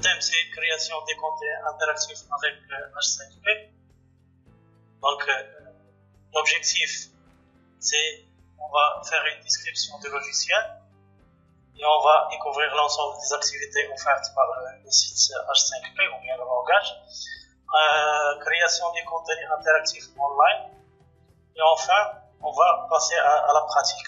thème, c'est création des contenus interactifs avec H5P. Donc, l'objectif, c'est on va faire une description du logiciel et on va découvrir l'ensemble des activités offertes par le site H5P ou bien le langage. Création des contenus interactifs online. Et enfin, on va passer à la pratique.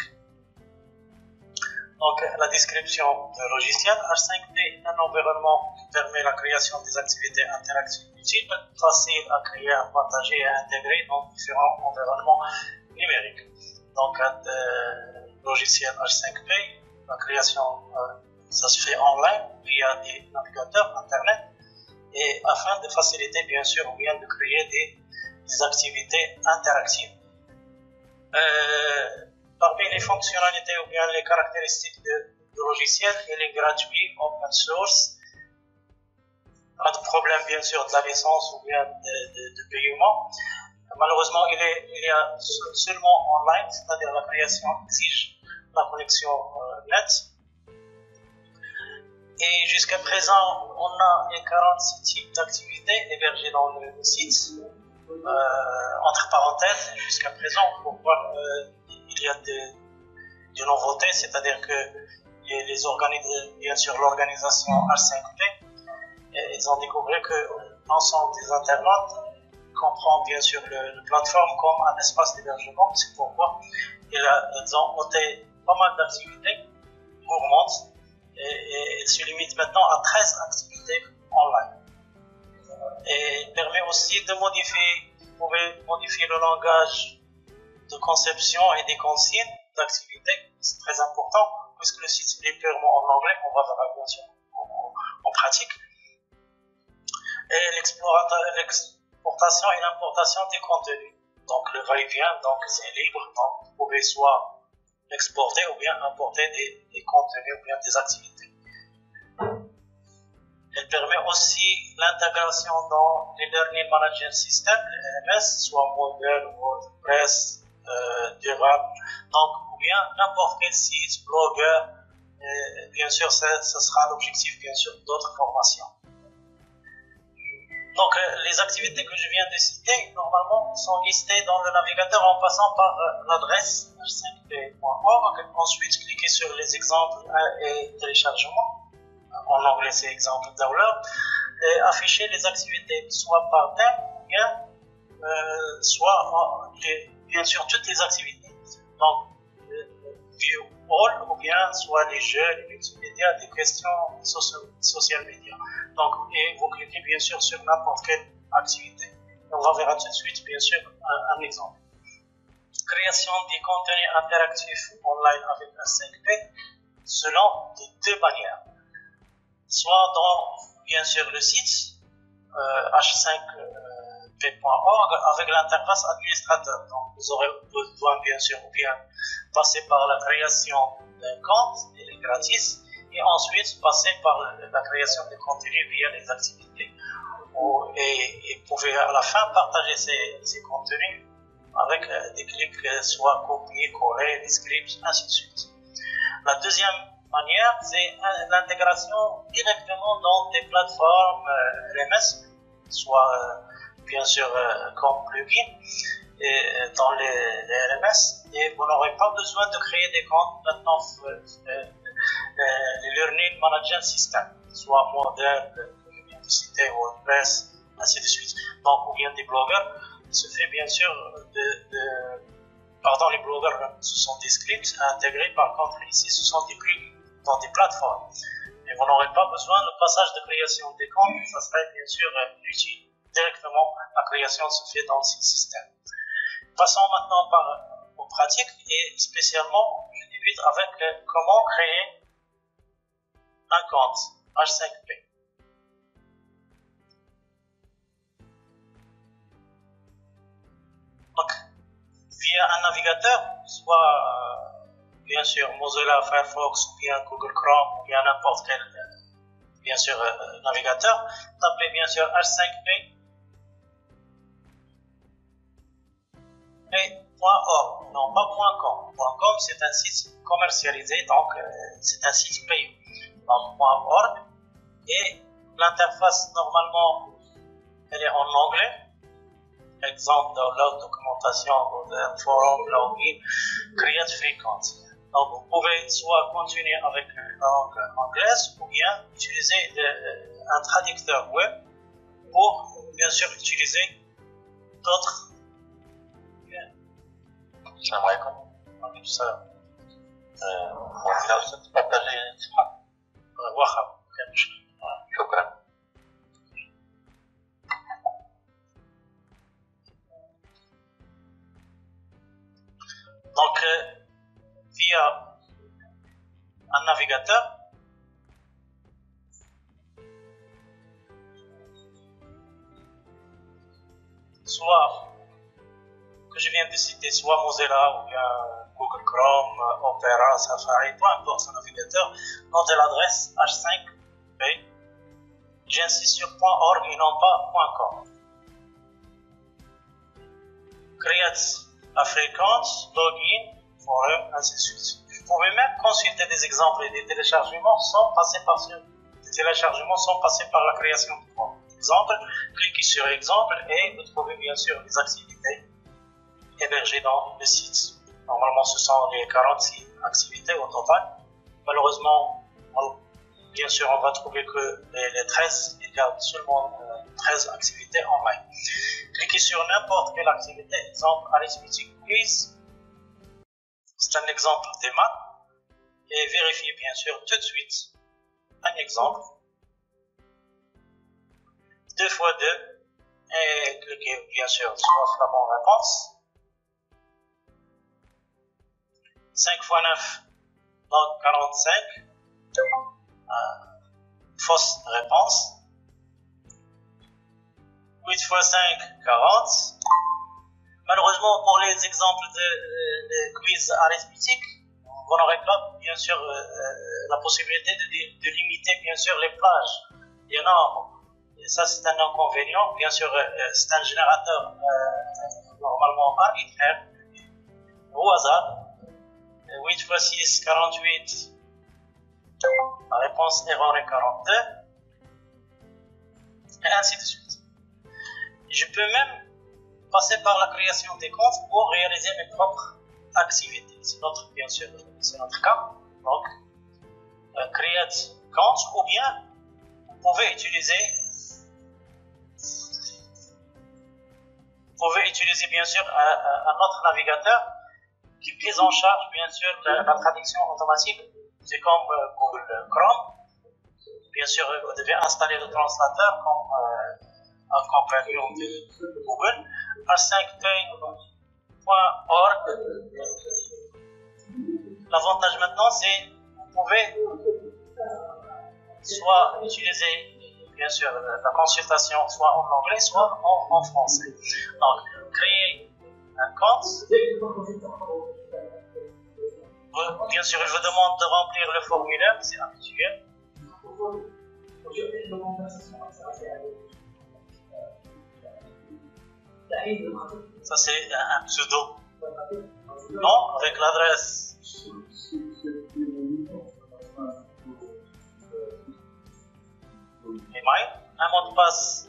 Donc, la description du logiciel. H5P est un environnement qui permet la création des activités interactives utiles, faciles à créer, à partager et à intégrer dans différents environnements numériques. Donc, le logiciel H5P, la création, ça se fait online via des navigateurs Internet et afin de faciliter, bien sûr, ou bien de créer des activités interactives. Parmi les fonctionnalités ou bien les caractéristiques du logiciel, il est gratuit, open source, pas de problème bien sûr de la licence ou bien de paiement. Malheureusement, il y a seulement online, c'est-à-dire la création exige la connexion net. Et jusqu'à présent, on a les 46 types d'activités hébergées dans le site. Entre parenthèses, jusqu'à présent, pourquoi il y a des nouveautés, c'est-à-dire que bien sûr l'organisation H5P, ils ont découvert que l'ensemble des internautes comprend bien sûr le plateforme comme un espace d'hébergement. C'est pourquoi ils ont ôté pas mal d'activités gourmandes et ils se limitent maintenant à 13 activités online. Et il permet aussi de vous pouvez modifier le langage de conception et des consignes d'activité. C'est très important puisque le site est purement en anglais, on va voir bien sûr en pratique. Et l'exportation et l'importation des contenus. Donc le va-et-vient, donc c'est libre, donc vous pouvez soit exporter ou bien importer des contenus ou bien des activités. Elle permet aussi l'intégration dans les Learning Management System, le LMS, soit Moodle, WordPress, Durable, donc ou bien n'importe quel site, blogueur. Bien sûr, ce sera l'objectif bien sûr d'autres formations. Donc, les activités que je viens de citer, normalement, sont listées dans le navigateur en passant par l'adresse h5p.org. Ensuite, cliquez sur les exemples et téléchargements. En anglais, c'est exemple download. Et afficher les activités, soit par thème, ou bien, soit, bien sûr, toutes les activités. Donc, view all, ou bien, soit les jeux, les multimédia, des questions social media. Donc, et vous cliquez bien sûr sur n'importe quelle activité. On va verra tout de suite, bien sûr, un exemple. Création des contenus interactifs online avec H5P selon les deux manières. Soit dans, bien sûr, le site h5p.org avec l'interface administrateur. Donc, vous aurez besoin, bien sûr, ou bien passer par la création d'un compte, il est gratis, et ensuite passer par la création de contenu via les activités. Et vous pouvez à la fin partager ces contenus avec des clics, soit copier, coller, les scripts, ainsi de suite. La deuxième manière, c'est l'intégration directement dans des plateformes LMS, soit bien sûr comme plugin et dans les LMS, et vous n'aurez pas besoin de créer des comptes maintenant les Learning Management System, soit Moodle, que je viens de citer, WordPress, ainsi de suite. Donc, ou bien des blogueurs, il se fait bien sûr les blogueurs, ce sont des scripts intégrés, par contre, ici, ce sont des plugins dans des plateformes. Et vous n'aurez pas besoin de passage de création des comptes, ça serait bien sûr utile. Directement, la création se fait dans ce système. Passons maintenant aux pratiques et spécialement, je débute avec comment créer un compte H5P. Donc, via un navigateur, soit bien sûr Mozilla, Firefox, ou bien Google Chrome, ou bien n'importe quel bien sûr navigateur, tapez bien sûr H5P et .org, non pas .com. .com c'est un site commercialisé, donc c'est un site payant. Donc .org, et l'interface, normalement, elle est en anglais. Exemple, dans la documentation, dans le forum, login, create frequency. Donc, vous pouvez soit continuer avec une langue anglaise ou bien utiliser un traducteur web pour, bien sûr, utiliser d'autres. Salam alaikum. Alaykoum salam. لو كنت partager اسمها. واخا. شكرا. Donc, via un navigateur, soit que je viens de citer, soit Mozilla ou bien Google Chrome, Opera, Safari, peu importe ce navigateur, nom de l'adresse H5P. J'insiste sur .org et non pas .com. Create la fréquence, login, forum, ainsi de suite. Vous pouvez même consulter des exemples et des téléchargements sans passer par la création de compte. Exemple, cliquez sur exemple et vous trouvez bien sûr les activités hébergées dans le site. Normalement, ce sont les 46 activités au total. Malheureusement, bien sûr, on va trouver que les 13, il y a seulement 13 activités en main. Cliquez sur n'importe quelle activité, exemple Arithmetic Quiz, c'est un exemple des maths, et vérifiez bien sûr tout de suite un exemple. 2 fois 2, et cliquez bien sûr soit la bonne réponse. 5 fois 9, donc 45, fausse réponse. 8 fois 5, 40. Malheureusement, pour les exemples de quiz arithmétique, vous n'aurez pas, bien sûr, la possibilité de limiter, bien sûr, les plages. Il y en a, et ça c'est un inconvénient. Bien sûr, c'est un générateur normalement arbitraire, au hasard. 8 fois 6, 48. La réponse erreur est 42. Et ainsi de suite. Je peux même passer par la création des comptes pour réaliser mes propres activités. C'est notre, bien sûr, c'est notre cas. Donc, create compte, ou bien vous pouvez utiliser bien sûr un autre navigateur qui prise en charge bien sûr la traduction automatique. C'est comme Google Chrome. Bien sûr, vous devez installer le translateur comme un compagnon de Google. h5p.org. L'avantage maintenant, c'est que vous pouvez soit utiliser bien sûr la consultation soit en anglais, soit en français. Donc, créer un compte. Bien sûr, il vous demande de remplir le formulaire, c'est habituel. Ça c'est un pseudo. Non, avec l'adresse. Email, un mot de passe.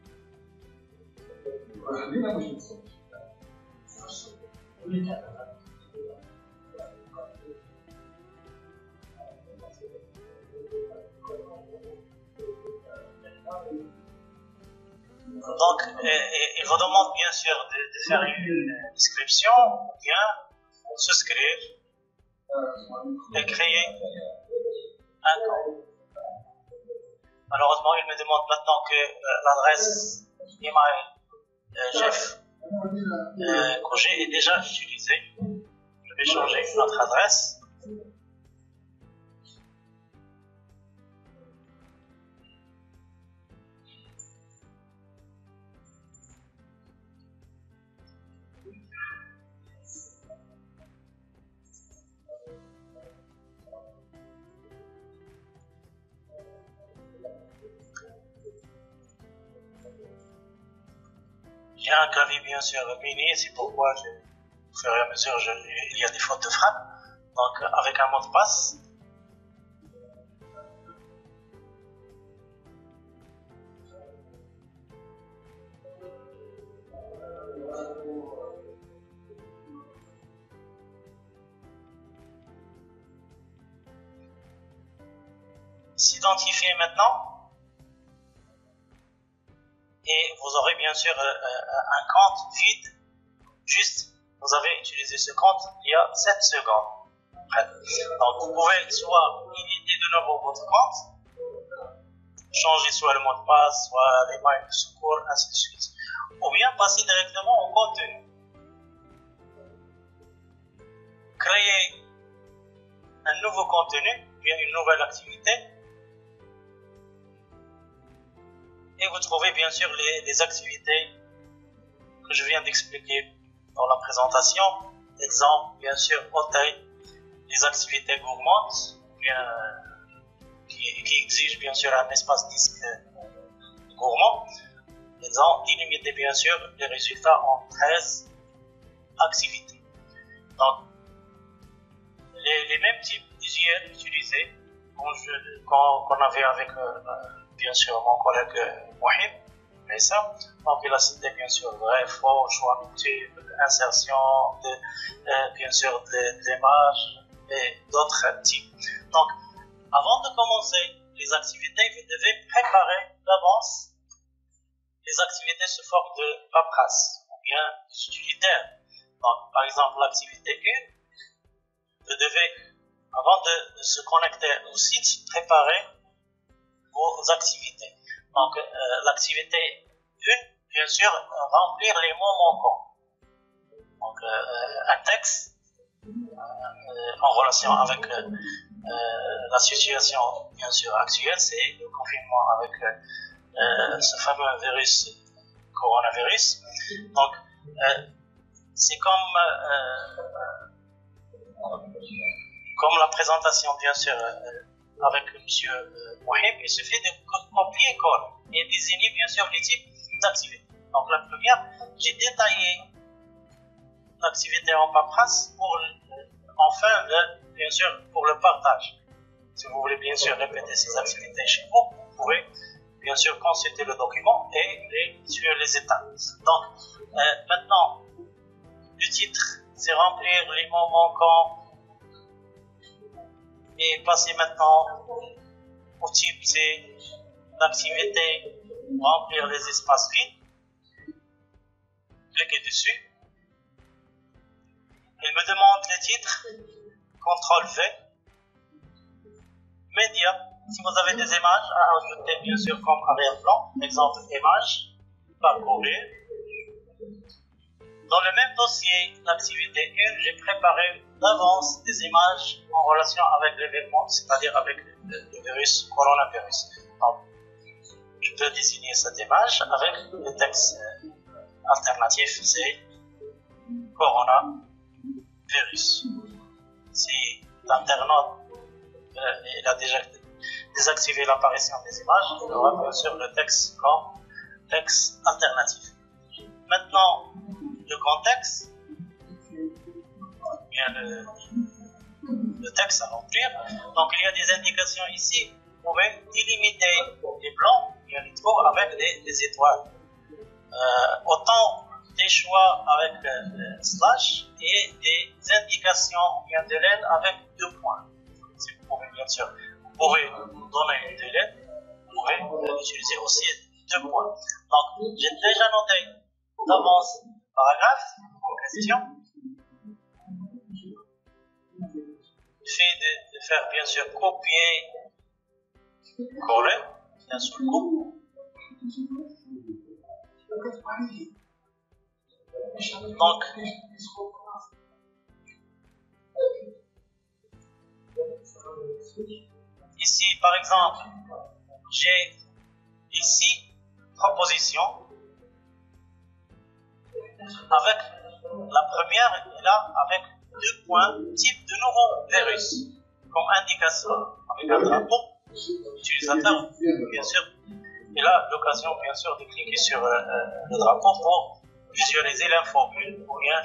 Donc, il vous demande bien sûr de faire une description ou bien souscrire et créer un compte. Malheureusement, il me demande maintenant que l'adresse email Jeff que j'ai déjà utilisée. Je vais changer notre adresse. J'ai un clavier bien sûr mini, c'est pourquoi au fur et à mesure il y a des fautes de frappe. Donc avec un mot de passe. s'identifier maintenant et vous aurez bien sûr un compte vide. Juste, vous avez utilisé ce compte il y a 7 secondes. Donc vous pouvez soit éditer de nouveau votre compte, changer soit le mot de passe, soit les mails de secours, ainsi de suite, ou bien passer directement au contenu. Créer un nouveau contenu, bien une nouvelle activité, et vous trouvez bien sûr les activités que je viens d'expliquer dans la présentation. Exemple, bien sûr, hôtel, les activités gourmandes, qui exigent bien sûr un espace disque gourmand. Ils ont illimité bien sûr les résultats en 13 activités. Donc, les mêmes types d'hygiène utilisés qu'on avait avec bien sûr mon collègue Wahid. Mais ça, donc il a cité bien sûr vrai, faux, choix multiple, insertion, bien sûr de l'image et d'autres types. Donc, avant de commencer les activités, vous devez préparer d'avance les activités sous forme de paperasse ou bien utilitaire. Donc, par exemple, l'activité 1, vous devez, avant de se connecter au site, préparer vos activités. Donc, l'activité 1, bien sûr, remplir les mots manquants. Donc, un texte en relation avec la situation, bien sûr, actuelle, c'est le confinement avec ce fameux virus, coronavirus. Donc, c'est comme la présentation, bien sûr, avec M. Wahib, il suffit de copier-coller et désigner, bien sûr, les types d'activités. Donc, la première, j'ai détaillé l'activité en paperasse pour, enfin, bien sûr, pour le partage. Si vous voulez, bien sûr, répéter ces activités chez vous, vous pouvez, bien sûr, consulter le document et suivre les étapes. Donc, maintenant, le titre, c'est remplir les mots manquants et passer maintenant au type, c'est l'activité, remplir les espaces vides. Cliquez dessus. Il me demande les titres, CTRL-V. Médias, si vous avez des images à ajouter, bien sûr, comme arrière-plan, exemple image, parcourir. Dans le même dossier, l'activité 1, j'ai préparé d'avance des images en relation avec l'événement, c'est-à-dire avec le virus, coronavirus. Donc, je peux désigner cette image avec le texte alternatif, c'est coronavirus. Si l'internaute il a déjà désactivé l'apparition des images, il aura bien sûr le texte comme texte alternatif. Maintenant, le contexte, bien le texte à remplir. Donc, il y a des indications ici. Vous pouvez délimiter les blancs, bien les trous avec des étoiles. Autant des choix avec slash et des indications bien de l'aide avec 2 points. Si vous pouvez, bien sûr, vous pouvez donner de l'aide, vous pouvez utiliser aussi 2 points. Donc, j'ai déjà noté d'avance le paragraphe en question. Le fait de faire, bien sûr, copier, coller, bien sûr, coupe. Donc, ici, par exemple, j'ai ici proposition avec la première et là avec 2 points type de nouveau virus comme indication avec un drapeau utilisateur, bien sûr. Et là, l'occasion, bien sûr, de cliquer sur le drapeau pour visualiser l'info ou bien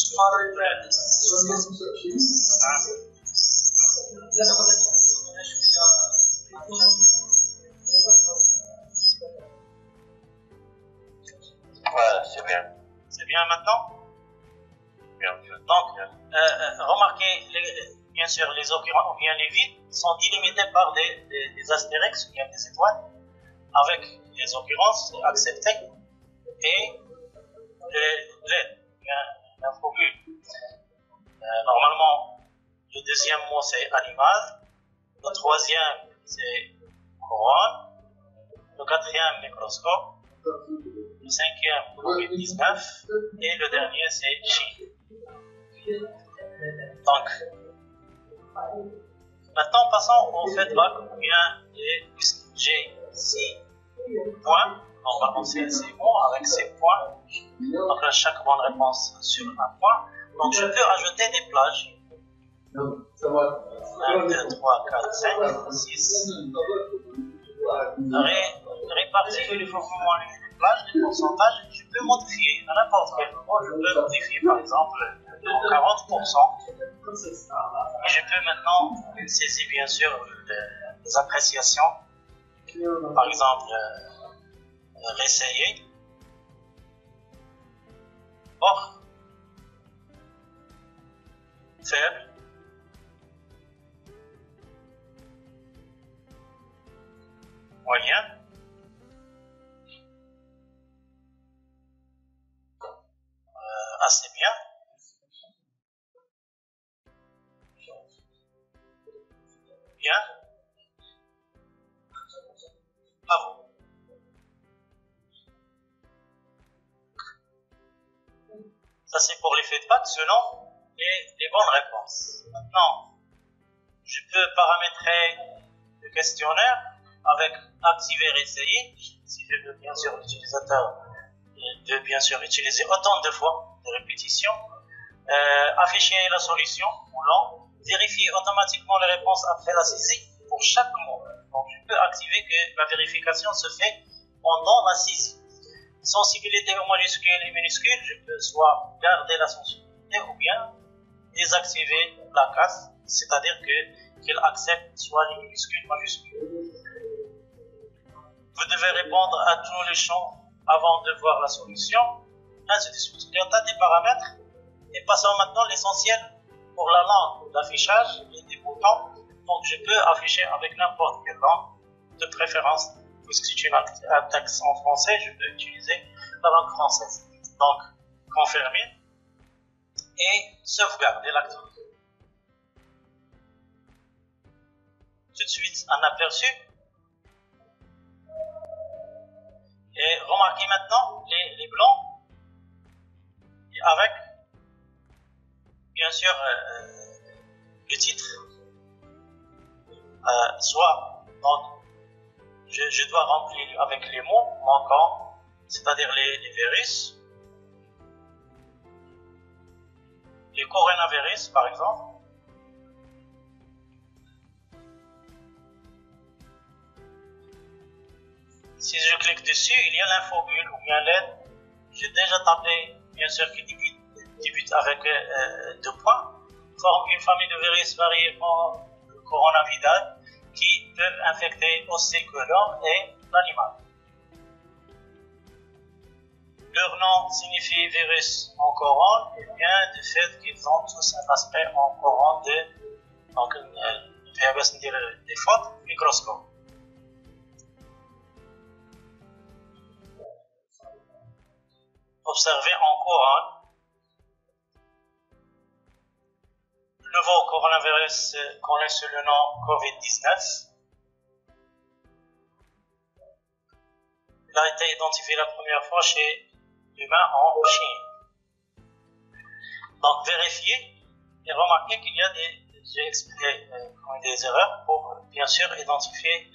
Ouais, c'est bien. C'est bien maintenant? Bien. Donc, remarquez, bien bien sûr, les occurrences ou bien les vides sont délimités par des astérix ou bien des étoiles, avec les occurrences acceptées et l'infobule. Normalement, le deuxième mot c'est animal, le troisième c'est couronne, le quatrième microscope, le cinquième COVID-19 et le dernier c'est Chine. Donc, maintenant passons au feedback ou bien j'ai 6 points. Normalement c'est bon avec ces points. Donc là, chaque bonne réponse sur un point. Donc je peux ajouter des plages. 1, 2, 3, 4, 5, 6. Répartir uniformément les plages, les pourcentages, je peux modifier à n'importe quel moment. Je peux modifier par exemple de 40%. Et je peux maintenant saisir bien sûr les appréciations. Par exemple, réessayer. Or, faible, moyen, assez bien, bien, bravo. Ça c'est pour les feedbacks selon les bonnes réponses. Maintenant, je peux paramétrer le questionnaire avec activer et essayer. Si je veux bien sûr l'utilisateur de bien sûr utiliser autant de fois de répétition, afficher la solution ou non, vérifier automatiquement les réponses après la saisie pour chaque mot. Donc je peux activer que la vérification se fait pendant la saisie. Sensibilité aux majuscules et minuscules, je peux soit garder la sensibilité ou bien désactiver la case, c'est-à-dire qu'il accepte soit les minuscules, majuscules. Vous devez répondre à tous les champs avant de voir la solution, ainsi de suite. Il y a des paramètres, et passons maintenant à l'essentiel pour la langue d'affichage et des boutons. Donc je peux afficher avec n'importe quelle langue, de préférence, puisque c'est un texte en français, je peux utiliser la langue française. Donc, confirmer et sauvegarder l'activité. Tout de suite, un aperçu. Et remarquez maintenant les blancs avec, bien sûr, le titre. Soit, donc, je dois remplir avec les mots manquants, c'est-à-dire les virus, les coronavirus par exemple. Si je clique dessus, il y a l'infobule ou bien l'aide. J'ai déjà tapé, bien sûr, qui débute avec 2 points. Forme une famille de virus variant le coronavirus qui peuvent infecter aussi que l'homme et l'animal. Leur nom signifie virus en coron et vient du fait qu'ils ont tous un aspect en coron donc des fautes microscope. Observez en couronne. Le nouveau coronavirus connaît sous le nom COVID-19. Il a été identifié la première fois chez l'humain en Chine. Donc vérifiez et remarquez qu'il y a j'ai expliqué des erreurs pour bien sûr identifier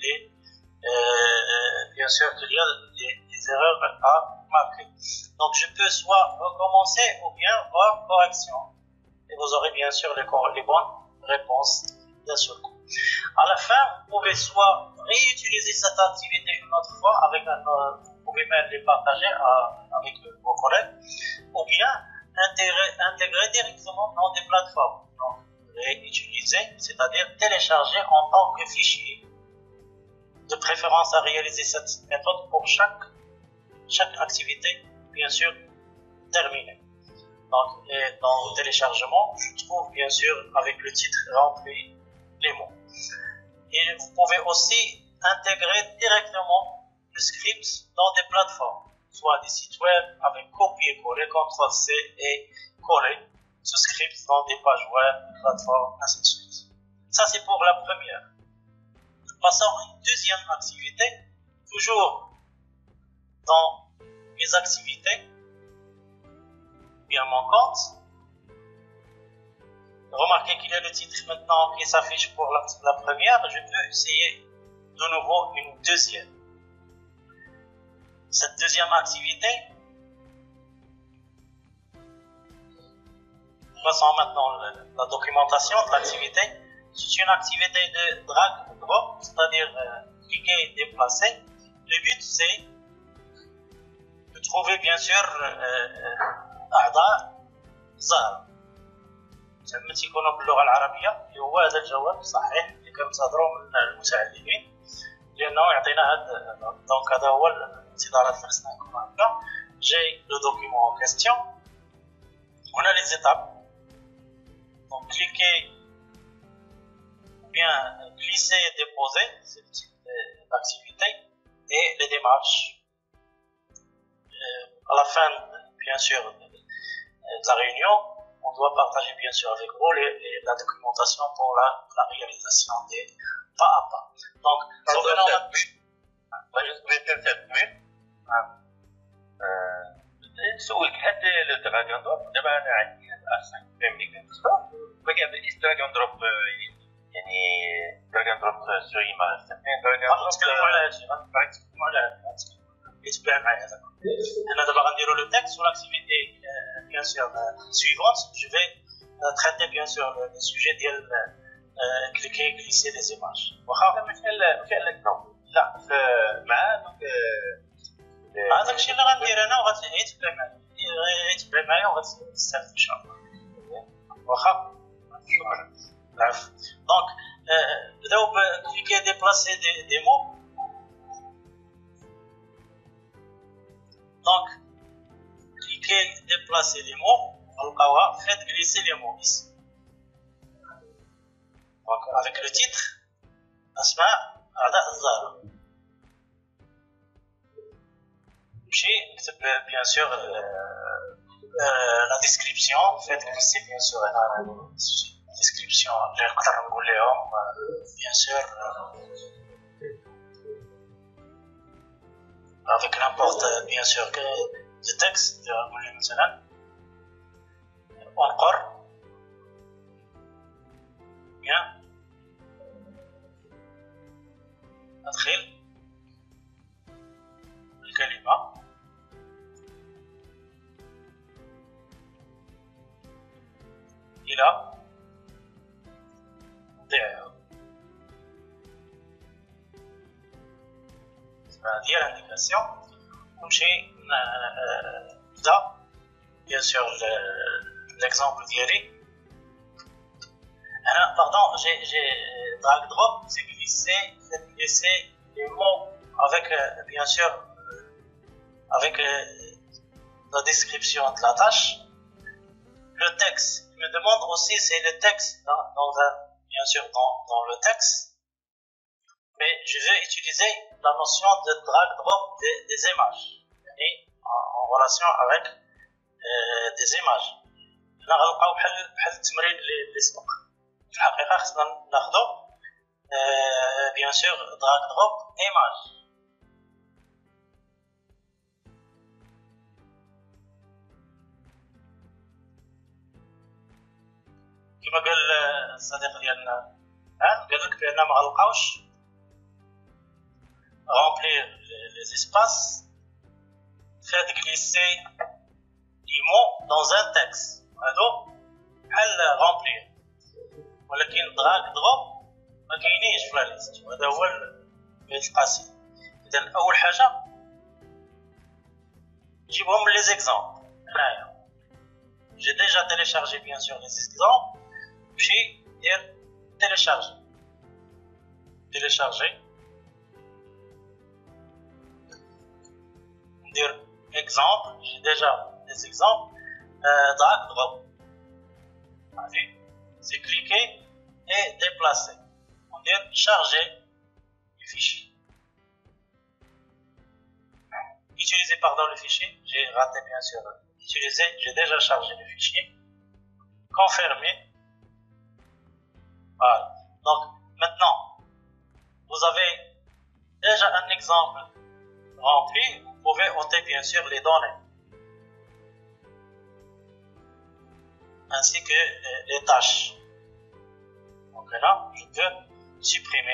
bien sûr qu'il y a des erreurs à marquer. Donc je peux soit recommencer ou bien voir correction. Et vous aurez bien sûr les bonnes réponses d'un seul coup. À la fin, vous pouvez soit réutiliser cette activité une autre fois vous pouvez même les partager avec vos collègues, ou bien intégrer directement dans des plateformes. Donc réutiliser, c'est-à-dire télécharger en tant que fichier. De préférence à réaliser cette méthode pour chaque activité, bien sûr, terminée. Donc, et dans le téléchargement, je trouve bien sûr avec le titre rempli les mots. Et vous pouvez aussi intégrer directement le script dans des plateformes, soit des sites web avec copier-coller, CTRL-C et coller ce script dans des pages web, des plateformes, ainsi de suite. Ça, c'est pour la première. Passons à une deuxième activité, toujours dans mes activités bien manquantes. Remarquez qu'il y a le titre maintenant qui s'affiche pour la première. Je peux essayer de nouveau une deuxième. Cette deuxième activité, passons maintenant à la documentation de l'activité. C'est une activité de drag and drop, c'est-à-dire cliquer et déplacer. Le but, c'est de trouver bien sûr أعضاء ظاهرة. زعما تيكونوا باللغة العربية اللي هو هذا الجواب الصحيح اللي كنتظروا من المتعلمين، لأنه يعطينا هذا. دونك هذا هو الانتظارات اللي خصنا نكونوا هكا. J'ai le document en question. On a les étapes. Donc cliquez, bien glisser et déposer, c'est le type d'activité, et les démarches. À la fin, bien sûr, de la réunion, on doit partager bien sûr avec vous la documentation pour la réalisation des pas à pas. Donc, revenons نسولك هاد الدراج اند دروب. دابا انا عندي هاد الاساين فهمني كنكتبها، ولكن دراج اند دروب يعني دراج اند دروب سو ايماج. نتكلموا على هادشي، غنتكلموا على هادشي يتبع معايا هذاك. حنا دابا غنديروا لو تكست و لاكتيفيتي bien sûr suivante. Je vais traiter bien sûr le sujet ديال cliquer et glisser les images. واخا مثال الاكزامبل لا مع دوك هذاك الشيء اللي غندير انا وغتتبع معايا وغتستافد ان شاء الله. واخا شكرا. العفو. دونك بداو بكليكي ديبلاسي دي مو. دونك كليكي ديبلاسي لي مو، غنلقاوها فيت غليسي لي مو ici. دونك avec le titre اسماء اعضاء الزهره. نمشي نكتب bien sûr la description. faites glisser bien sûr la description اللي نقدر نقول لهم bien sûr avec n'importe bien sûr que le texte. نقول لهم مثلا انقر bien ادخل الكلمة إلى موضعها. هذه الانديكاسيون. نمشي نبدا bien sûr l'exemple ديالي. هنا pardon, j'ai drag drop, c'est glisser les mots avec bien sûr avec la description de la tâche. Le texte, il me demande aussi, c'est le texte bien sûr dans le texte, mais je vais utiliser la notion de drag drop des images, et en relation avec des images. هنا غنلقاو بحال التمرين اللي سبق. في الحقيقة خصنا ناخدو bien sûr drag drop image. كما قال الصديق ديالنا قال لك بان ما غنلقاوش remplir les espaces, faire glisser les mots dans un texte. هادو بحال remplir، ولكن drag drop ما كاينينش في لا ليست. وهذا هو بيت القصيدة. إذا أول حاجة نجيبهم لي زيكزامبل. هنايا j'ai déjà téléchargé bien sûr les exemples. Puis télécharger dire exemple. J'ai déjà des exemples. drag drop. C'est cliquer et déplacer. On dit charger le fichier. Utiliser pardon le fichier, j'ai raté bien sûr. Utiliser, j'ai déjà chargé le fichier. Confirmer. Voilà. Donc maintenant, vous avez déjà un exemple rempli. Vous pouvez ôter bien sûr les données. Ainsi que les tâches. Donc là, je peux supprimer.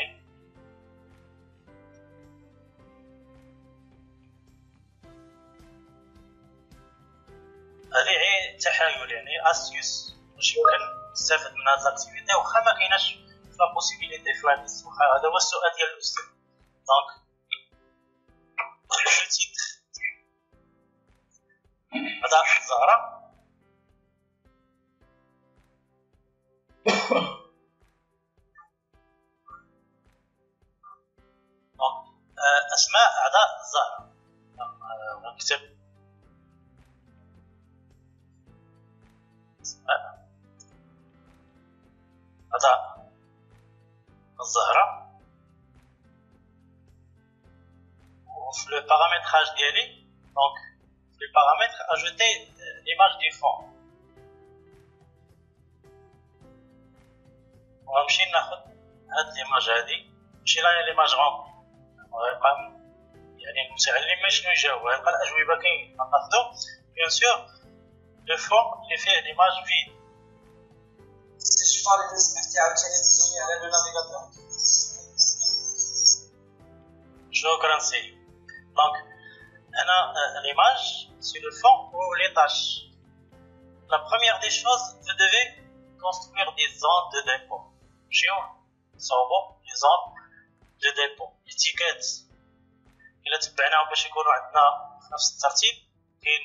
هذه هي تحايل يعني استيوس باش يمكن نستافد من هاد لاكتيفيتي واخا ما كايناش لا بوسيبيليتي في لانيس واخا هذا هو السؤال ديال الاستاذ. دونك لو تيتر هذا الزهره اسماء اعضاء الزهره. نكتب اسماء اعضاء الزهره. وفي لو بارامتراج ديالي دونك في لو بارامتر اجوتي ليماج دي فون. ونمشي ناخذ هاد ليماج هادي ماشي لا ليماج غون غيبقى يعني المتعلم ما شنو يجاوب غيبقى الاجوبه كاين ناخذو بيان سور لو فون اللي فيه ليماج فيد. سي شفار اذا سمحتي عاوتاني تزومي على لو نافيغاتور. شكرا سي. دونك هنا l'image sur le fond ou les tâches. La première des choses, vous devez construire des zones de dépôt. صوبوا les zones de dépôt. l'étiquette إلا تبعناهم باش يكونوا عندنا في نفس الترتيب كاين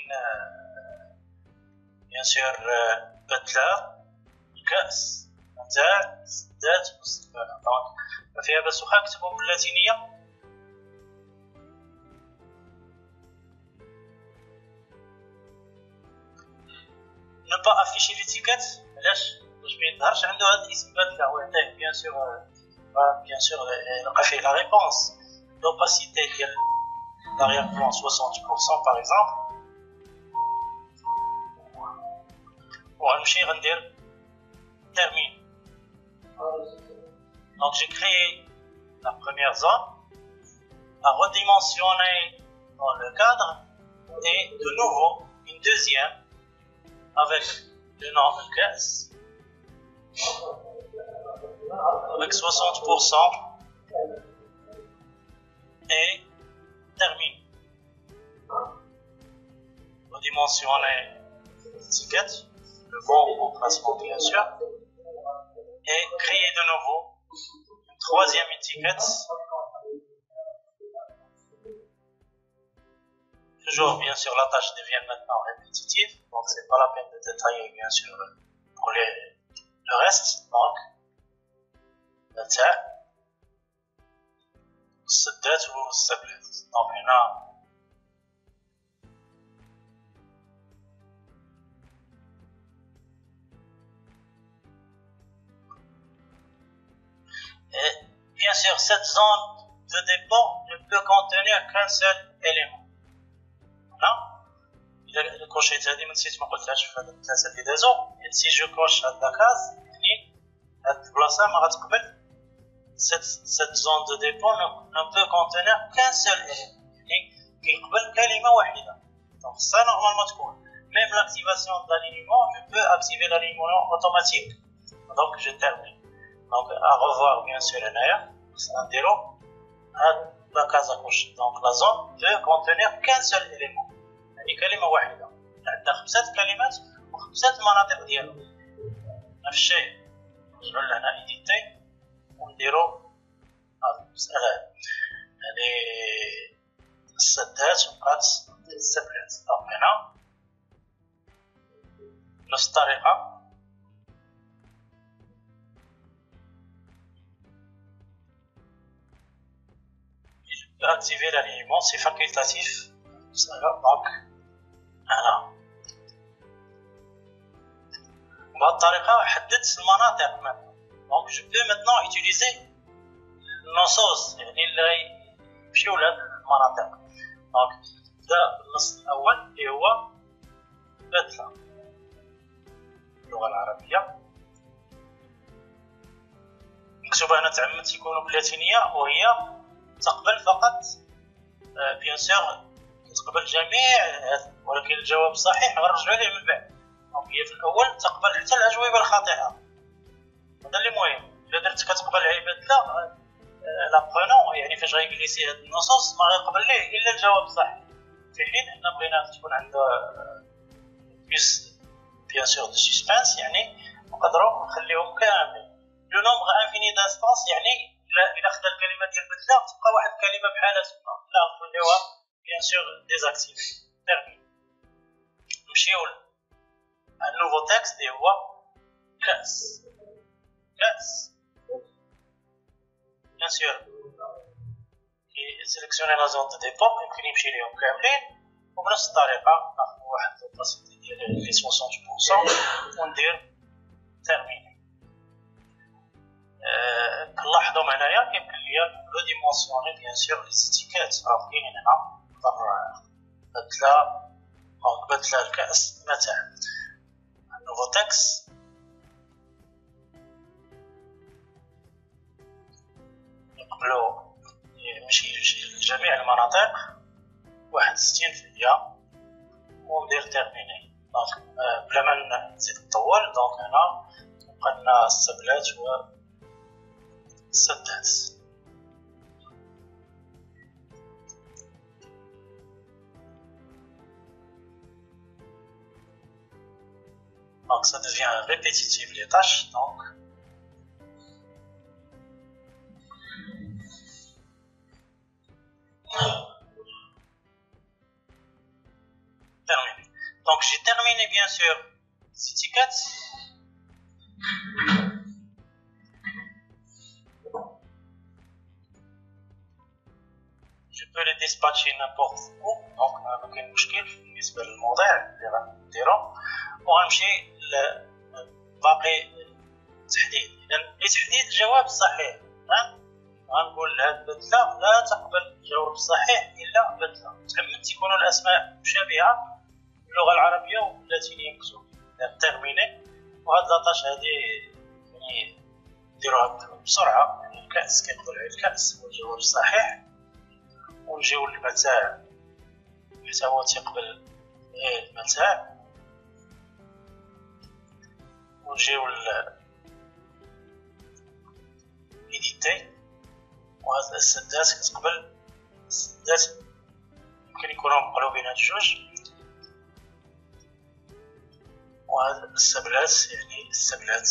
bien sûr بتلة الكأس متاع السدات والزبالة. دونك ما فيها باس واخا نكتبهم باللاتينية. ne pas afficher l'étiquette علاش باش ما يظهرش عنده هذا الاسم بدله ويعطيه bien sûr يلقى فيه la réponse. l'opacité ديال l'arrière-plan 60% par exemple. وغنمشي غندير termine. donc j'ai créé la première zone à redimensionner dans le cadre et de nouveau une deuxième avec le nom de caisse avec 60% et termine. Redimensionner l'étiquette, le bon emplacement bien sûr, et créer de nouveau une troisième étiquette. Toujours, bien sûr, la tâche devient maintenant répétitive, donc c'est pas la peine de détailler, bien sûr, pour le reste. Donc, السدات والسبلات. donc هنا et bien sûr cette zone de dépôt ne peut contenir qu'un seul élément. هنا إذا كوشيت هذه ما نسيت ما قلتهاش في هذا الثلاثة اللي دازو. si je coche هاد لاكاز يعني هاد البلاصة ما غتقبل cette zone de dépôt ne peut contenir qu'un seul élément. يعني كيقبل كلمة واحدة. donc ça normalement تكون même l'activation de l'alignement je peux activer l'alignement automatique. donc je termine. donc à revoir bien sûr هنايا نديرو هاد la case à gauche. donc la zone peut contenir qu'un seul élément. يعني كلمة واحدة عندنا 5 كلمات و5 مناطق ديالهم. نفس الشيء نرجعو لهنا إيديتي ونديرو هاد المسألة هادي السدات وبقات السبلات. دونك هنا نفس الطريقة activer l'alignement, c'est facultatif. Donc, voilà. بهذه الطريقه حددت المناطق مثلا. دونك جو بو ميتنون يوتيليزي النصوص يعني اللي يمشيو لهاد المناطق. دونك بدا النص الاول اللي هو بتلة اللغه العربيه، مكتوبه هنا تعمدت يكونوا باللاتينيه، وهي تقبل فقط بيان سور تقبل جميع، ولكن الجواب الصحيح غنرجعوا ليه من بعد. دونك هي في الاول تقبل حتى الاجوبه الخاطئه، هذا اللي مهم. الا درت كتقبل عباد لا لابرونون يعني فاش غيجلسي هاد النصوص ما غيقبل ليه الا الجواب الصحيح، في حين ان بغينا تكون عنده بيس بيان سور دو سسبانس يعني نقدروا نخليهم كامل لو نومبر انفيني داسباس، يعني الا خدا الكلمه ديال بدله تبقى واحد الكلمه بحالها تما لا نخليوها بيان سور ديزاكتيفي تيرمين. نمشيو النوفو تكست اللي هو كاس. كاس بيان سور كي سيليكسيوني لا زون دو ديبوك يمكن يمشي ليهم كاملين، وبنفس الطريقه ناخذ واحد الباسيتي ديال 60% وندير تيرميني. كنلاحظوا هنايا كيمكن ليا لو ديمونسيوني بيان سور لي ستيكات راه كاينين هنا. نقدر بدله الكاس مثلا نوفو تكست نقبلو يمشي لجميع المناطق 61% وندير تيرميني. دونك بلا ما نزيد نطول، دونك هنا بقى لنا السبلات والسدات. Donc ça devient répétitif les tâches, donc terminé. Donc j'ai terminé bien sûr ces tickets. Je peux les dispatcher n'importe où, donc ما كاين مشكل بالنسبه للموضوع اللي غنديرو. وغنمشي باقي تحديد. اذا لتحديد الجواب الصحيح غنقول هاد البدله لا تقبل الجواب الصحيح الا بدله. تعمدت يكونوا الاسماء مشابهه باللغه العربيه واللاتينيه مكتوبين تيرميني. وهاد لاطاش هادي يعني نديروها بسرعه. يعني الكاس كيقبل على الكاس هو الجواب الصحيح، ونجيو للمتاع حتى هو تيقبل المتاع، ونجيو إيديتي. وهذا السدات كتقبل السدات يمكن يكونوا مقلوبين هاد الجوج. وهذا السبلات يعني السبلات.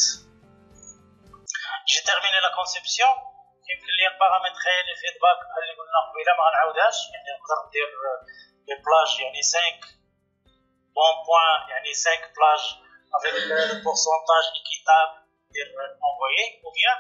جي تيرميني لا كونسيبسيون. يمكن لي بارامتري لي فيدباك اللي قلنا قبيله ما غنعاودهاش. يعني نقدر ندير لي بلاج يعني 5 بون بوين يعني 5 بلاج avec le pourcentage équitable envoyé, ou bien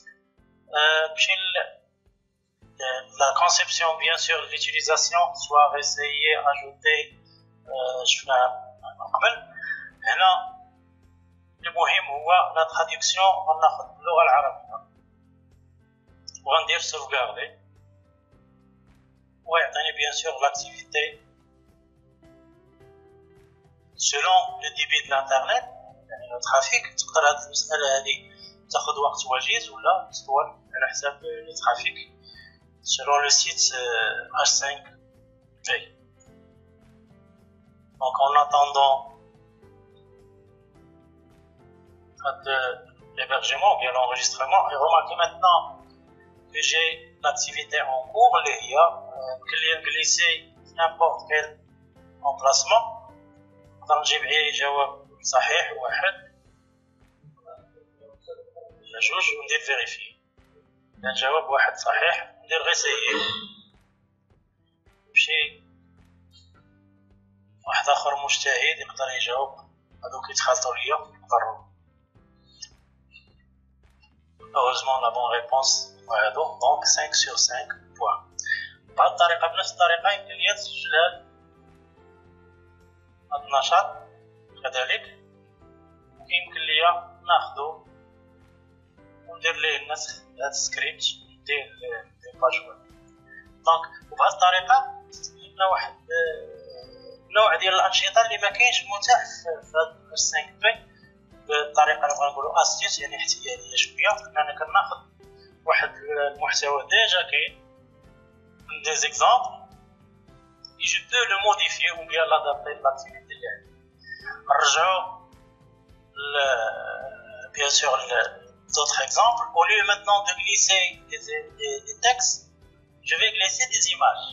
la conception bien sûr de l'utilisation soit réessayée, ajoutée. Je fais قبل هنا المهم هو la traduction غناخذ باللغه العربيه وغندير sauvegarder ويعطيني bien sûr l'activité selon le débit de l'internet يعني le trafic. تقدر هاد المساله هذه تاخذ وقت وجيز ولا تطول على حساب لو ترافيك selon le site H5P. Donc en attendant l'hébergement ou bien l'enregistrement, et remarquez maintenant que j'ai l'activité en cours, il y a glisser n'importe quel emplacement. نقدر نجيب عليه جواب صحيح واحد ولا جوج وندير فيريفي. إذا جواب واحد صحيح ندير غير سيي. نمشي واحد آخر مجتهد يقدر يجاوب هادوك يتخلطوا ليا نقررو. Heureusement la bonne réponse هادو donc 5/5 points. بهاد الطريقة بنفس الطريقة يمكن ليا تسجل النشاط كذلك يمكن ليا ناخذو وندير ليه النسخ هذا السكريبت ندير باج ويب. دونك وبهذه الطريقه عندنا واحد نوع ديال الانشطه اللي ما كاينش متاح في هذا 5 بي بالطريقه اللي بغا نقولوا استيس، يعني احتياليه شويه. انا كناخذ واحد المحتوى ديجا كاين من دي زيكزامبل et je peux le modifier ou bien l'adapter de l'activité اللي عندي. نرجعوا bien sûr d'autres exemples. Au lieu maintenant de glisser des textes, je vais glisser des images.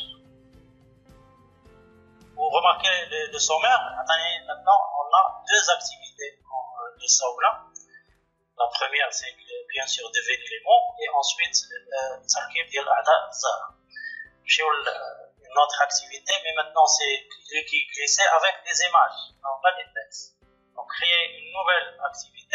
Vous remarquez le sommaire. Maintenant on a deux activités de Saoula. La première c'est bien sûr deviner les mots et ensuite تركيب ديال الاعداء الزهر. Une autre activité, mais maintenant c'est glisser avec des images, non pas des textes. Donc créer une nouvelle activité.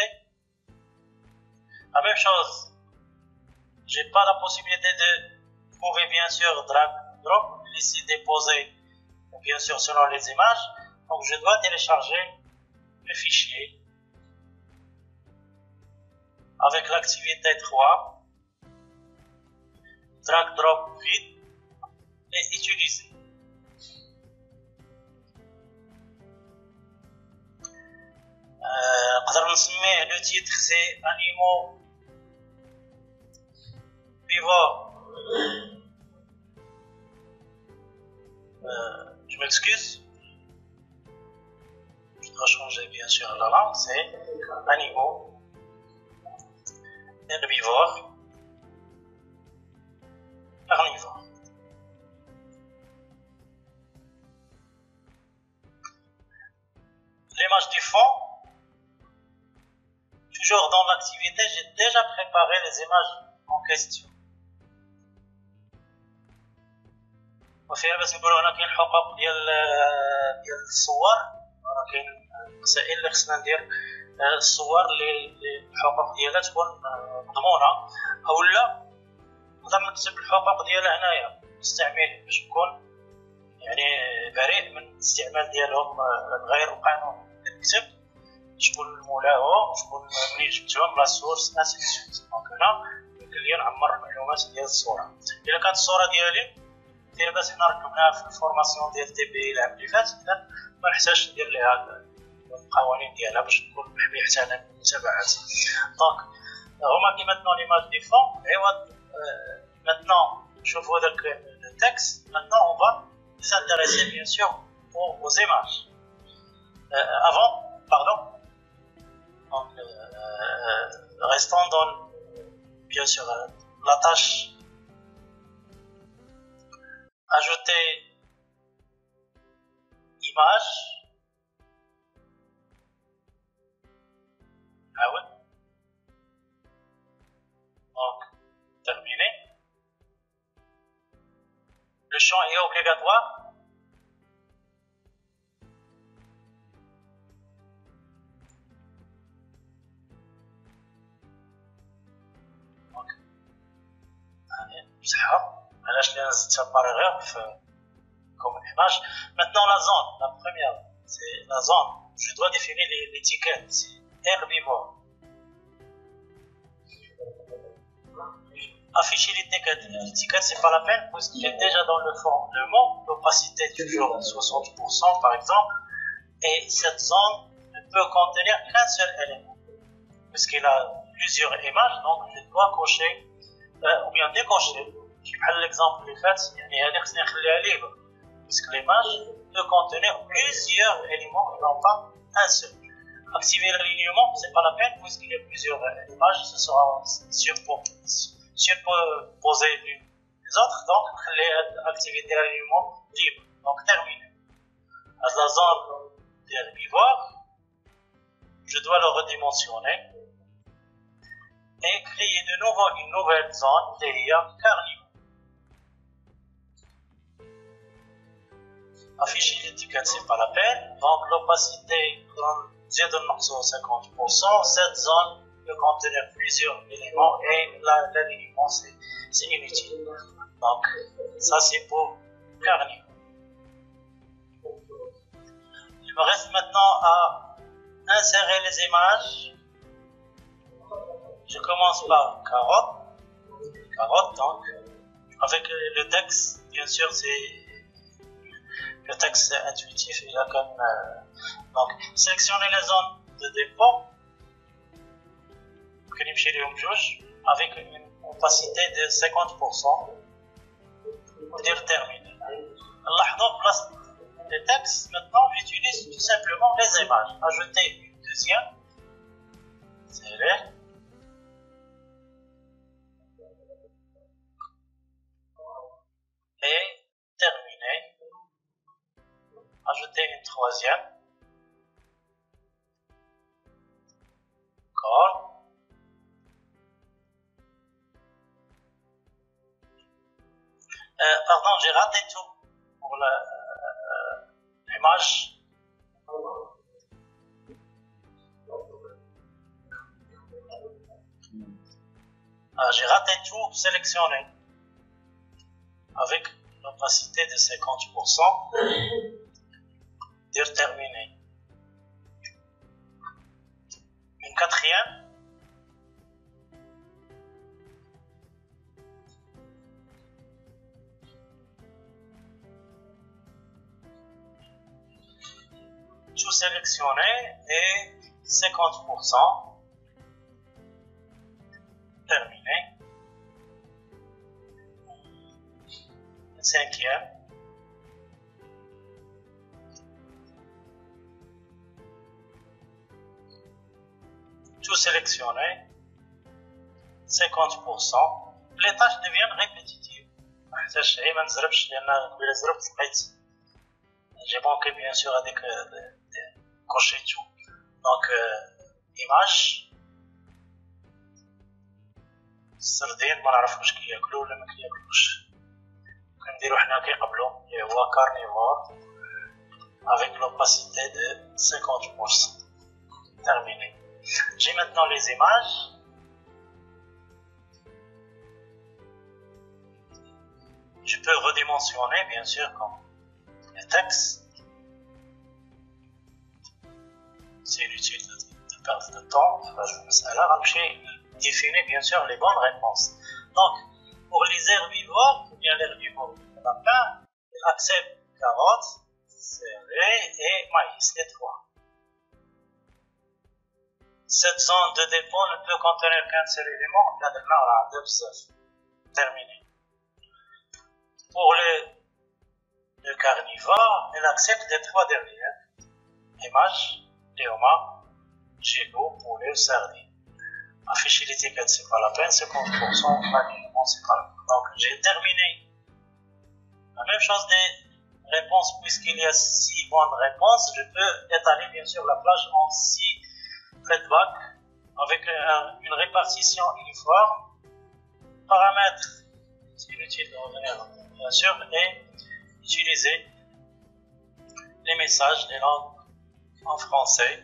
La même chose, j'ai pas la possibilité de trouver bien sûr drag drop, glisser, déposer, bien sûr selon les images. Donc je dois télécharger le fichier avec l'activité 3, drag drop vide. Et utiliser. Le titre c'est Animaux vivants. Je m'excuse. Je dois changer bien sûr la langue. C'est Animaux herbivores carnivores. L'image du fond, toujours dans l'activité, j'ai déjà préparé les images en question. وفيها باش نقولوا هنا كاين حقوق ديال الصور، كاين مسائل اللي خصنا ندير الصور اللي الحقوق ديالها تكون مضمونه، اولا نقدر نكتب الحقوق ديالها هنايا مستعمل باش نكون يعني بريء من الاستعمال ديالهم غير قانوني. نكتب شكون مولاهم شكون منين جبتهم لا سورس اسيت سويت. دونك هنا يمكن لي نعمر المعلومات ديال الصوره. الا كانت الصوره ديالي باش حنا ركبناها في الفورماسيون ديال تي بي العام اللي فات، اذا ما نحتاجش ندير ليها القوانين ديالها باش نكون محمي حتى انا من المتابعات. دونك remarquez maintenant l'image du fond. عوض maintenant شوفوا داك التكست. maintenant on va s'intéresser bien sûr aux images. Donc, restons dans bien sûr la tâche ajouter image. Ah ouais. Donc terminé. Le champ est obligatoire. علاش لي نزلتها باراغراف comme image. Maintenant la zone, la première, c'est la zone. Je dois définir l'étiquette, c'est herbivore. Afficher l'étiquette, c'est pas la peine parce qu'il est déjà dans le mot. L'opacité toujours 60% par exemple, et cette zone ne peut contenir qu'un seul élément puisqu'il a plusieurs images. Donc je dois cocher ou bien décocher. بحال l'exemple اللي فات، يعني هذه خصني نخليها libre puisque l'image peut contenir plusieurs éléments et non pas un seul. Activer l'alignement, c'est pas la peine puisqu'il y a plusieurs images, ce sera superposé l'une des autres. Donc activité l'alignement libre. Donc terminé. À la zone herbivore, je dois le redimensionner et créer de nouveau une nouvelle zone qui est carnivore. Afficher l'étiquette, c'est pas la peine. Donc l'opacité, j'ai de 50%. Cette zone peut contenir plusieurs éléments et l'alignement, c'est inutile. Donc ça c'est pour carnivore. Il me reste maintenant à insérer les images. Je commence par carotte. Carotte, donc, avec le texte, bien sûr, c'est le texte intuitif. Il a comme donc sélectionner les zones de dépôt. Avec une opacité de 50%. Dire terminé. Alors, place des textes, maintenant j'utilise tout simplement les images. Ajouter une deuxième. Serrer. Et terminer. Ajouter une troisième. D'accord. Pardon, j'ai raté tout pour l'image. J'ai raté tout sélectionné avec une opacité de 50%. Dire terminé. Une quatrième. Tout sélectionné et 50%. Terminé. Cinquième. Tout sélectionné. 50%. Les tâches deviennent répétitives. J'ai manqué bien sûr avec cocher tout. Donc, image. السردين ما نعرفوش كي ياكلوا ولا ما كياكلوش. كنديرو حنا كيقبلوا اللي هو carnivore avec l'opacité de 50%. Terminé. J'ai maintenant les images. Je peux redimensionner bien sûr comme le texte. C'est inutile de perdre de temps. Alors, je définir bien sûr les bonnes réponses. Donc, pour les herbivores, ou bien l'herbivore de lapin, il accepte carottes, céréales et maïs, les trois. Cette zone de dépôt ne peut contenir qu'un seul élément, terminé. Pour le carnivore, il accepte les trois dernières. Image, léoma, gigot, poulet, sardine. Afficher l'étiquette, c'est pas la peine, 50%, alignement, c'est pas la peine. Donc, j'ai terminé. La même chose des réponses, puisqu'il y a 6 bonnes réponses, je peux étaler bien sûr la plage en 6 feedbacks avec une répartition uniforme. Paramètres, c'est inutile de revenir bien sûr, et utiliser les messages des langues en français.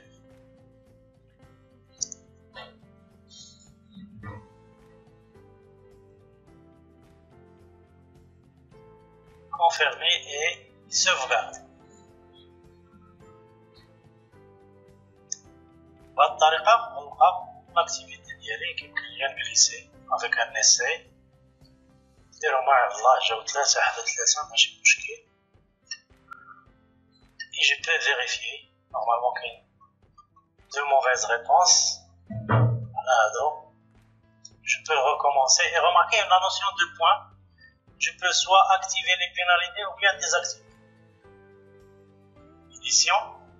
Confirmer et sauvegarder. بهذه الطريقة نلقى l'activité ديالي كيمكن لي نجليسي avec un essai. ديرو مع الله جاو 3 حدا 3 ماشي مشكل. Et je peux vérifier. Normalement qu'il y a 2 mauvaises réponses. Voilà, donc je peux recommencer et remarquer la notion de point. Je peux soit activer les pénalités ou bien désactiver. Édition.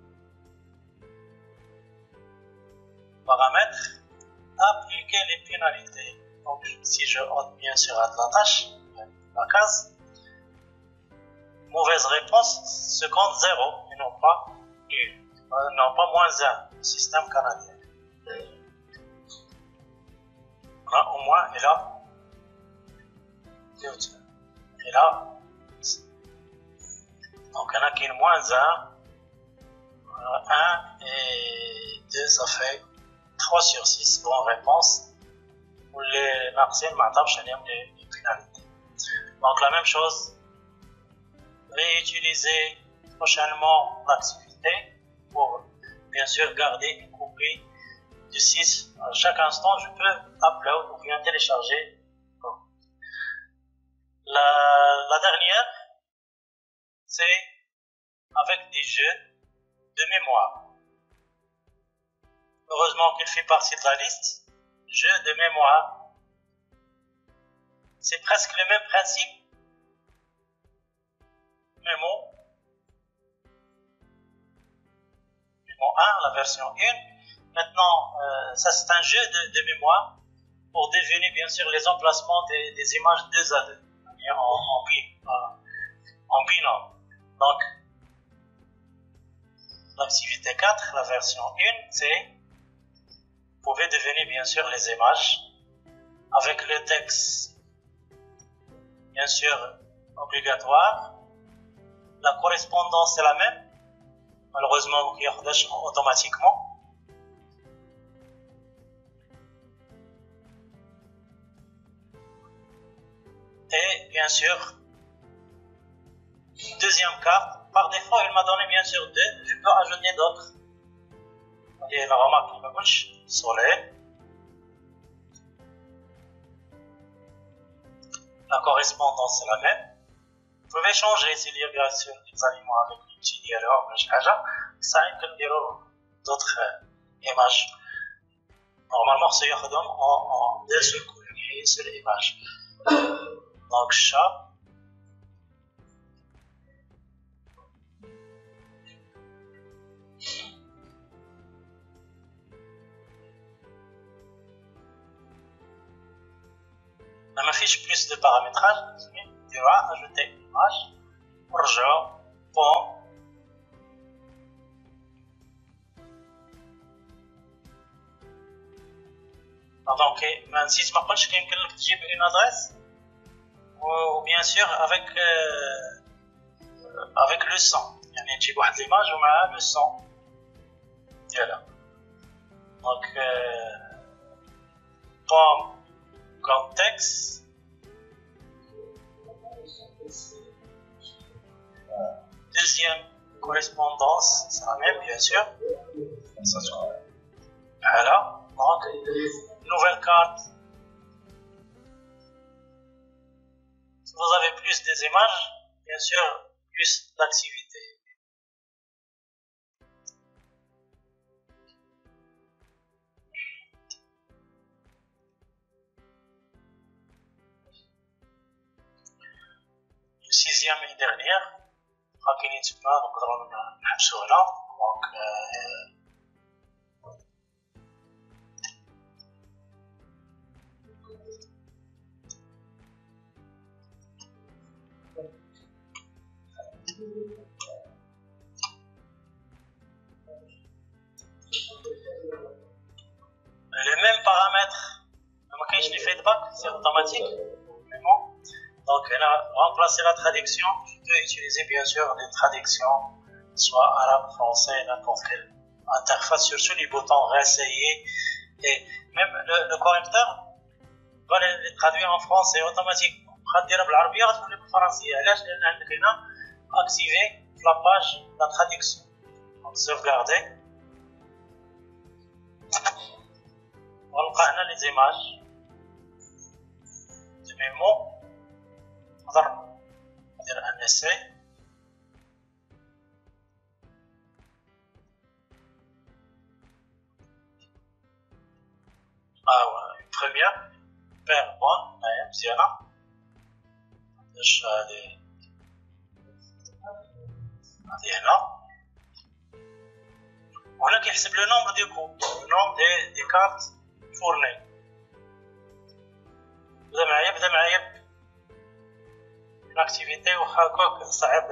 Paramètres. Appliquer les pénalités. Donc, si je hôte bien sûr à la tâche, la case, mauvaise réponse, se compte 0 et non pas 1. Non pas moins 1, le système canadien. Là, au moins, et là, et là, donc il y en a qui est moins 1, 1 et 2, ça fait 3 sur 6 bonnes réponses. Pour les marxistes, les pénalités. Donc la même chose, réutiliser prochainement l'activité pour bien sûr garder une copie de 6. À chaque instant, je peux upload ou bien télécharger. La dernière, c'est avec des jeux de mémoire. Heureusement qu'il fait partie de la liste. Jeux de mémoire. C'est presque le même principe. Mémo 1, la version 1. Maintenant, ça c'est un jeu de mémoire pour deviner bien sûr les emplacements des images 2 à 2 en binôme. Donc, l'activité 4, la version 1, c'est vous pouvez deviner bien sûr les images avec le texte bien sûr obligatoire. La correspondance est la même. Malheureusement, il y a automatiquement. Et bien sûr, deuxième carte. Par défaut, il m'a donné bien sûr 2. Je peux ajouter d'autres. Et la remarque qui me bouge, soleil. La correspondance est la même. Vous pouvez changer s'il y a bien sûr des aliments avec les petits dialogues, ça peut dire d'autres images. Normalement, c'est en deux seuls coups, une seule image. Donc, chat. ما فيش plus de paramétrage, tu vas ajouter une image, ورجعوا bon. Donc, ما نسيت ما قلتش يمكن لك تجيب une adresse ou bien sûr avec le son. يعني تجيب واحد l'image ومعها le son ديالها. Donc bon comme texte. Deuxième correspondance, c'est la même bien sûr. Voilà, donc nouvelle carte. Si vous avez plus des images, bien sûr, plus d'activités. Sixième et dernière, راكين تما نقدروا نحبسوا هنا. Donc les mêmes paramètres. ما كاينش لي feedback, c'est automatique. Donc, elle a remplacé la traduction. Je peux utiliser bien sûr des traductions, soit arabe, français, n'importe quelle interface, sur les boutons réessayer. Et même le correcteur va les traduire en français automatiquement. غاديرها بالعربية غتولي بالفرنسية. علاش؟ لأن عندك هنا activé la page de la traduction. Donc, sauvegarder. ونلقى هنا les images de mes mots. نقدر ندير ان essai. une première paire bonne مزيانة. باش هادي هنا وهنا كيحسب لو نومبر دي كوب نومبر دي كارت فورني. بدا معايا l'activité ou هكاك صعب.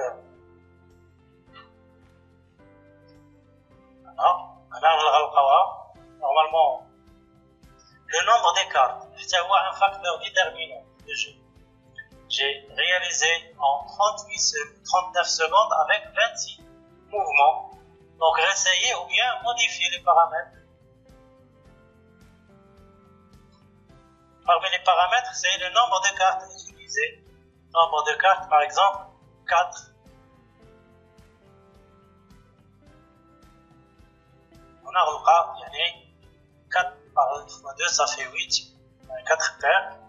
هنا غنلقاوها normalement le nombre des cartes حتى هو un facteur déterminant de jeu. J'ai réalisé en 39 secondes avec 26 mouvements. Donc réessayer ou bien modifier les paramètres. Parmi les paramètres, c'est le nombre de cartes utilisées. Nombre de cartes, par exemple, 4. هنا غنلقى يعني 4 par 2 ça fait 8 4 paires.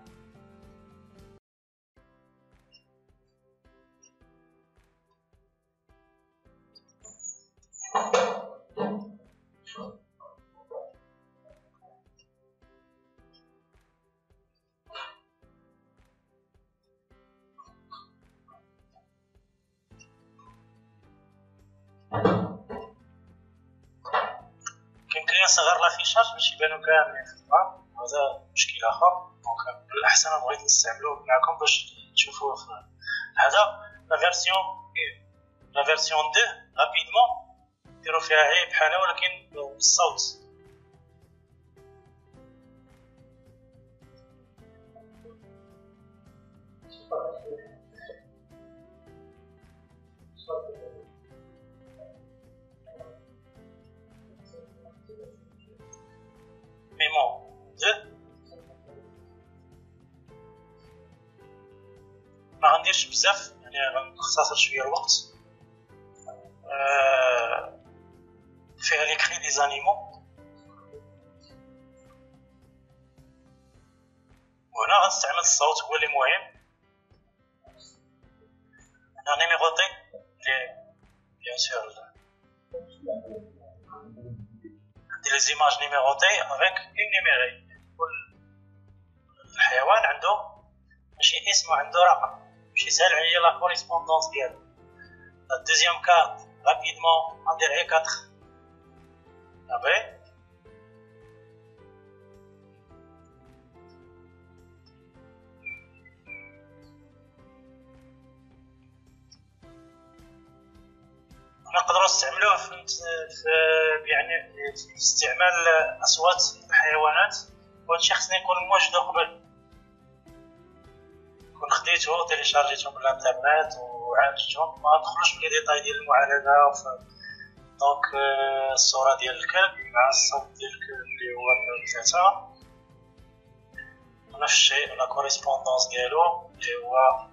يمكن لي نصغر لافيشاج باش يبانو كاملين في الظهر، هذا مشكل اخر. دونك بالاحسن بغيت نستعملوه معكم باش تشوفوه في هذا لا فيرسيون 2 رابيدمون ديروا فيها عيب بحالها ولكن بالصوت. ميمو 2 ما غنديرش بزاف يعني غنختصر شويه الوقت. فيها لي كري دي زانيمو، وهنا غنستعمل الصوت هو اللي مهم. انا نيميروتي لي بيان سور عندي لي زيماج نيميروتي افيك اون نيميري. كل الحيوان عنده ماشي اسم، عنده رقم باش يسهل عليا لا كوريسبوندونس ديالو. لا دوزيام كارت رابيدمون غندير غير 4 ابي نقدروا نستعملوه في يعني في استعمال اصوات الحيوانات. وهادشي خصني نكون موجدو قبل، كون خديتو تيليشارجيتو من الانترنت وعالجتهم، ما ندخلوش في لي ديتاي ديال المعالجه. دونك الصوره ديال الكلب مع الصوت ديال الكلب اللي هو 3 نفس الشيء. لا كوريسبوندونس ديالو اللي هو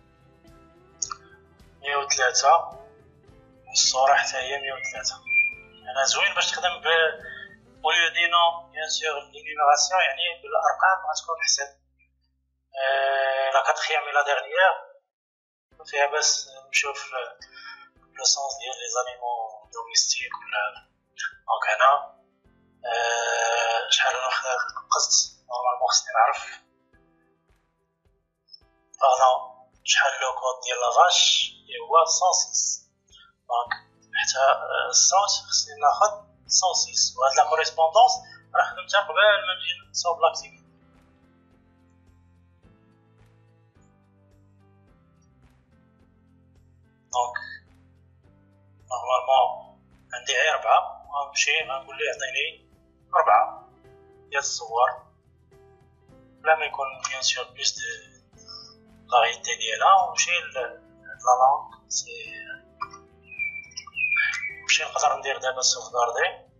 103 والصوره حتى هي 103. انا زوين باش تخدم ب اوليو دي نو بيان سور لينيميراسيون، يعني بالارقام غتكون احسن. لا كاتريام اي لا ديرنيير فيها باش نمشيو في لو سونس ديال لي زانيمو دوميستيك ولا. دونك هنا شحال انا نقصت نورمالمون خصني نعرف شحال لو كود ديال لا فاش اللي هو 106. دونك حتى الصوت خصني ناخذ 106. وهاد لا كوريسبوندونس راه خدمتها قبل ما نجي نصاوب لاكتيفيتي. دونك نورمالمون عندي غير 4، غنمشي غنقول ليه عطيني 4 ديال الصور بلا ما يكون بيان سور بلوس دو فاريتي ديالها. ونمشي لا لونغ سي نمشي نقدر ندير دابا السوفغاردي.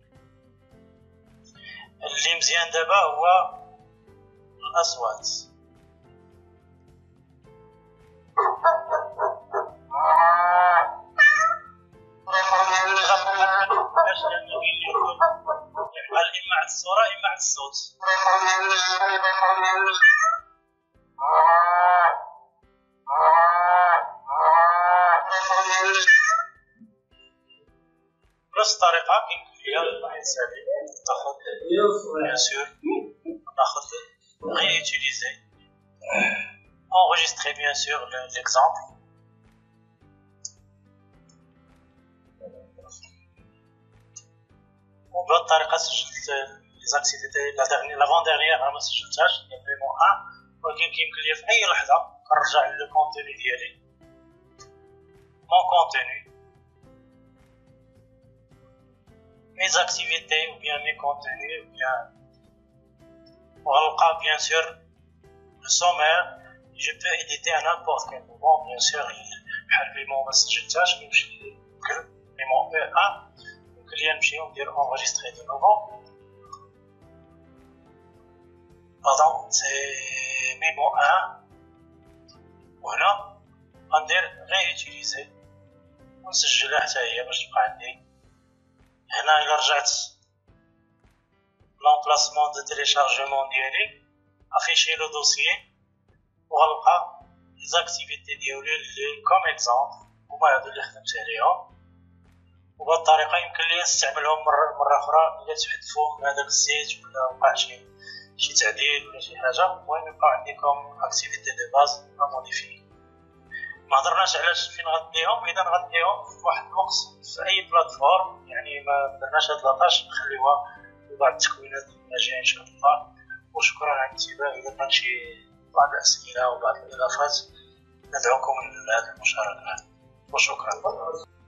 اللي مزيان دابا هو الاصوات. اما على الصوره اما على الصوت. بنفس الطريقه يمكن ليا واحد سالي ناخذ بيان سور ناخذ غي utiliser enregistrer bien sûr l'exemple. وبهذه الطريقه سجلت لي زاكتيفيتي لافون ديرنيير ما سجلتهاش فريمون 1، ولكن كيمكن ليا في اي لحظه كنرجع للو كونتوني ديالي مون كونتوني mes activités ou bien mes contenus ou bien وغنلقى bien sûr le sommaire. je peux éditer à n'importe quel moment bien sûr. بحال بيمون ما سجلتهاش كنمشي بيمون A يمكن ليا نمشي وندير enregistrer de nouveau. pardon c'est mémo 1 وهنا غندير réutiliser ونسجلها حتى هي باش تبقى عندي. هنا إلا رجعت l'emplacement de téléchargement ديالي afficher le dossier وغنلقى les activités ديالي اللي كوم اكزامبل هما هادو اللي خدمت عليهم وبهاد الطريقه يمكن لي نستعملهم مره اخرى الا تحذفوا من هذاك السيت ولا وقع شي تعديل ولا شي حاجه. المهم يبقى عندي كوم اكتيفيتي دو باز ا موديفي. ما هضرناش علاش فين غنديهم. اذا غنديهم في واحد الوقت في اي بلاتفورم، يعني ما درناش هاد لاطاش نخليوها لبعض التكوينات الجايه ان شاء الله. وشكرا على الانتباه. اذا كان شي بعض الاسئله وبعض الاضافات ندعوكم لهذه المشاركه وشكرا.